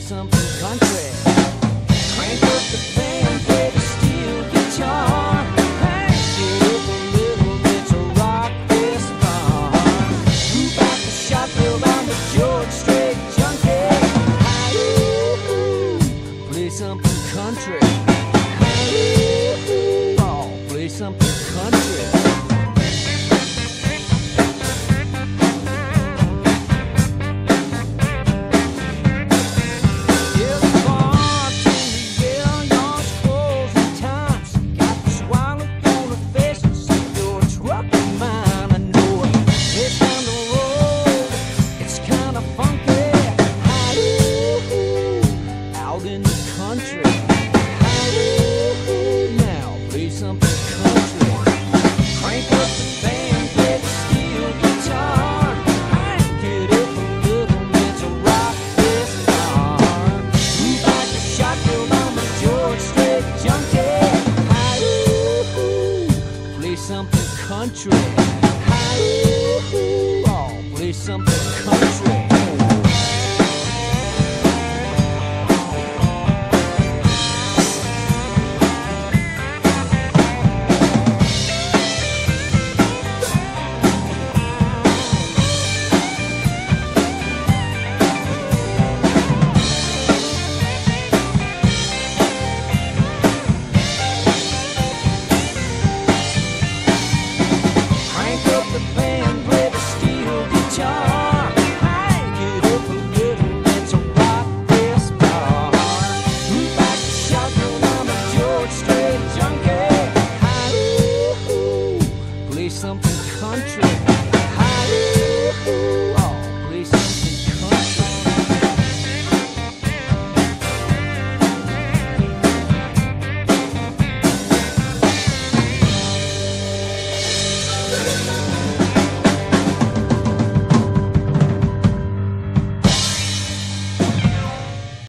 something country. Crank up the band, play the steel guitar. Hey, get up a little bit to rock this bar. Move out the shop, build on the George Strait junkie. Hi-ooh, play something country. Hi-ooh, oh, play something country. Something country. Hi-ooh, oh, play something country. Something country. Hi-ooh, oh, play something country.